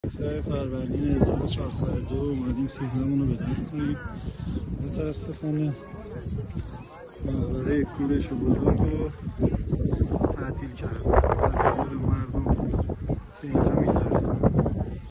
3 فروردین 1402 اومدیم سیزنمون رو به در کنیم. متاسفانه مقبره کوروش بزرگ رو تعطیل کردن. از مردم که اینجا